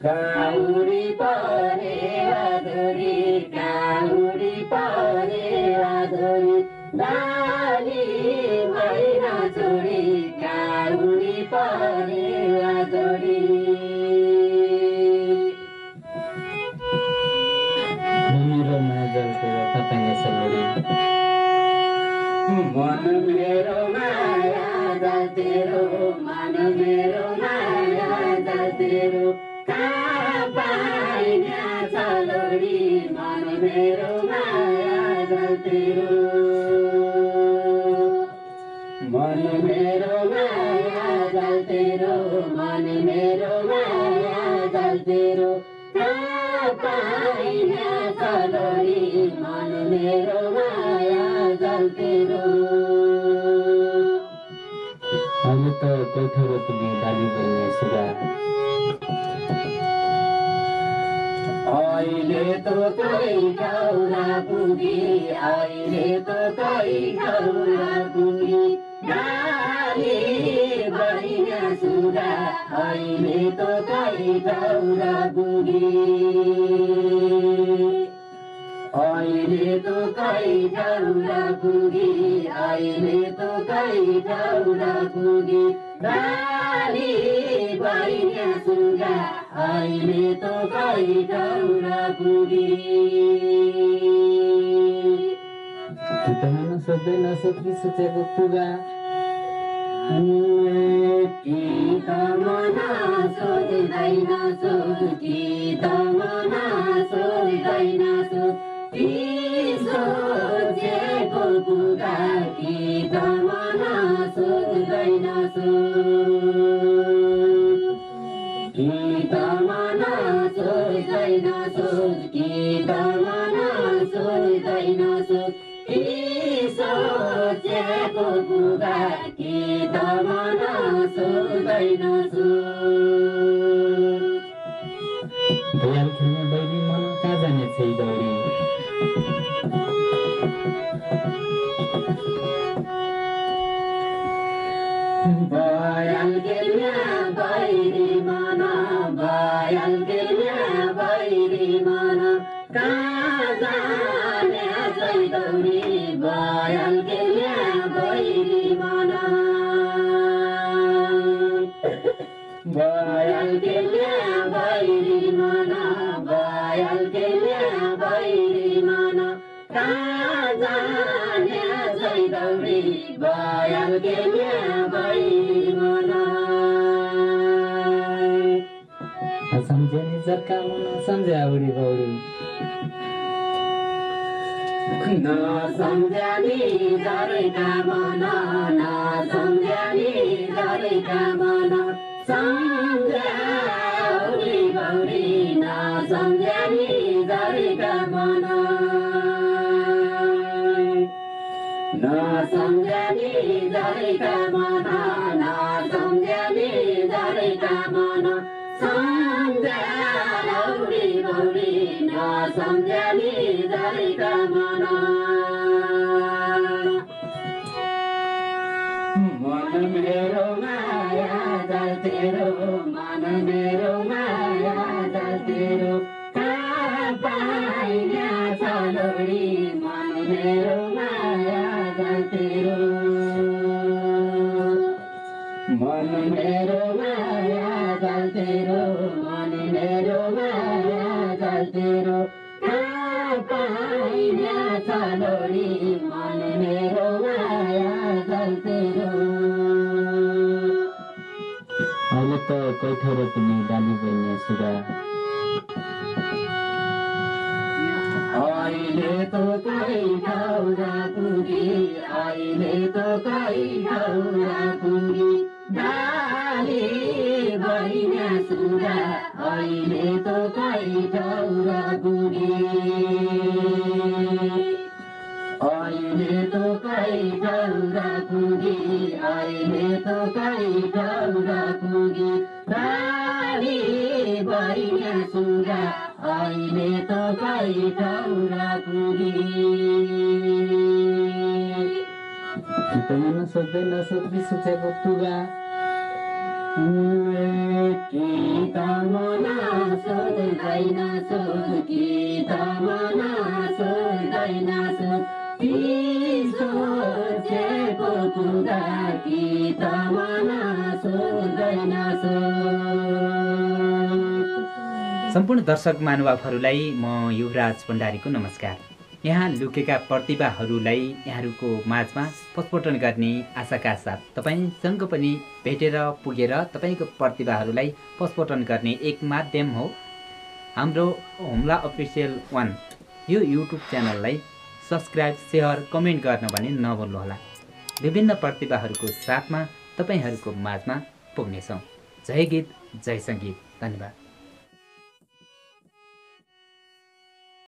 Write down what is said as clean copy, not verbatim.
Kauri परे आधुरी Kauri परे आधुरी डाली मैना छोडी काउरी परे आधुरी मेरो नजर तेरो पतंग सलोडी मन मेरो माया जल तेरो मन मेरो माया जल तेरो कहाँ पाइने चलोडी मन मेरो माया जल तेरो मन मेरो माया जल तेरो मन मेरो माया जल तेरो कहाँ पाइने चलोडी मन मेरो माया जल तेरो अहिले त कोठरो पुगी डाली बन्ने सुगा अहिले त कोही ठाउँमा पुगी अहिले त कोही ठाउँमा पुगी डाली बहिना सुगा अहिले त कोही ठाउँमा पुगी अहिले त कोही ठाउँमा पुगी अहिले त कोही ठाउँमा पुगी डाली बहिना सुगा अहिले त कोही ठाउँमा पुगी त मन सक्दैन सक्री सोचेको पुगा कि त मन सोच्दैन सोच कि त मन सोच्दैन सोच कि सोचेको पुगा कि त मन सोच्दैन सोच कि त मन सोच्दैन सोच कि त मन सोच्दैन सोच कि सोचेको पुगा कि त मन सोच्दैन सोच भयाल खेल्ने बैरी मन कहाँ जाने छै दौडी भयाल खेल्ने बैरी मन भयाल खेल्ने बैरी मन कहाँ जाने छै दौडी भयाल खेल्ने बैरी मन भयाल खेल्ने बैरी मन भयाल खेल्ने बैरी मन कहाँ जाने छै दौडी भयाल खेल्ने बैरी मन सम्झेनी जर्का मन सम्झ्या उडी गौडी नसम्झ्यानी जरेका मन नसम्झ्यानी जरेका मन सम्झ्याउरी गौरी नसम्झ्यानी जरेका मन नसम्झ्यानी जरेका मन नसम्झ्यानी जरेका मन सम्झ्याउरी गौरी नसम्झ्यानी जरेका मन मन मेरो माया जल तेरो मन मेरो माया जल तेरो कहाँ पाइने चलोडी मन मेरो माया जल तेरो मन मेरो माया जल तेरो मन मेरो माया जल तेरो कहाँ पाइने चलोडी मन मेरो माया जल तेरो अहिले त कोठरो पनि डाली बन्ने सुगा अहिले त कोही ठाउँमा पुगी अहिले त कोही ठाउँमा पुगी डाली बहिना सुगा अहिले त कोही ठाउँमा पुगी अहिले त कोही ठाउँमा पुगी अहिले त कोही ठाउँमा पुगी डाली बहिना सुगा अहिले त कोही ठाउँमा पुगी त मन सक्दैन सक्री सोचेको पुगा कि त मन सोच्दैन कि मन सोच्दैन सोचेको कुरा कि मन सोच्दैन सम्पूर्ण दर्शक महानुभावहरूलाई म युवराज भण्डारीको नमस्कार। यहाँ लुकेका प्रतिभाहरूलाई यहाँहरूको माझमा प्रस्फुटन गर्ने आशाका साथ तपाईँसँग पनि भेटेर पुगेर तपाईँको प्रतिभाहरूलाई प्रस्फुटन गर्ने एक माध्यम हो हाम्रो हुम्ला अफिसियल 1 यो युट्युब च्यानललाई सब्सक्राइब सेयर कमेन्ट गर्न भने नभुल्नुहोला। विभिन्न प्रतिभाहरूको साथमा तपाईँहरूको माझमा पुग्नेछौँ। जय गीत जय सङ्गीत। धन्यवाद।